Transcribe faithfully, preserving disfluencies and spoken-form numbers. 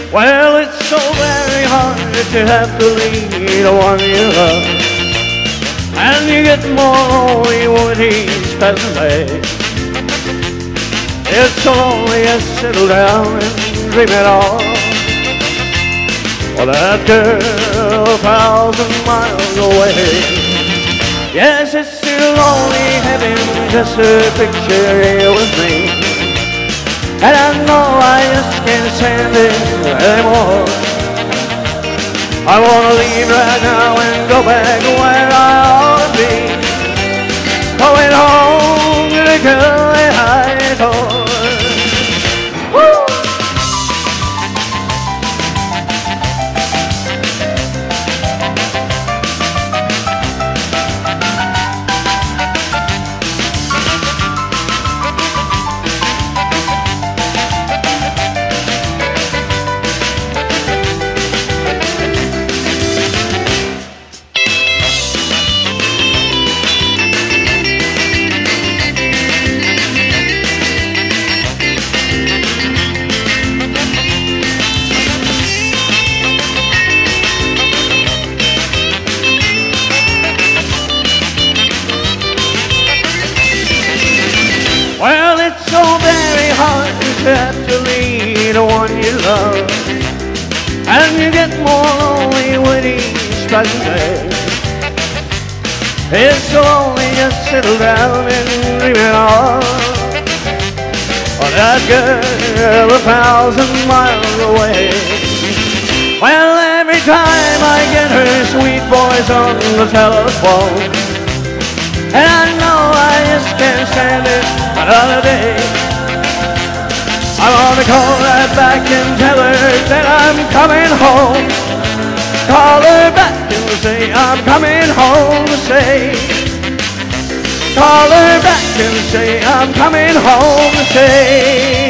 Well, it's so very hard to have to leave the one you love, and you get more lonely when he's passing by. It's so lonely to settle down and dream it all. Well, that girl a thousand miles away. Yes, it's still lonely having just a picture here with me. And I know I just can't stand it anymore. I wanna leave right now and go back where I ought to be, going home to the girl that I adore. Woo! Well, it's so very hard to have to leave the one you love, and you get more lonely when he's passing by. It's so lonely just settle down and dream it all. Oh, that girl a thousand miles away. Well, every time I get her sweet voice on the telephone, and I know I just can't stand it another day. I wanna call right back and tell her that I'm coming home. Call her back and say I'm coming home. Say, call her back and say I'm coming home. Say.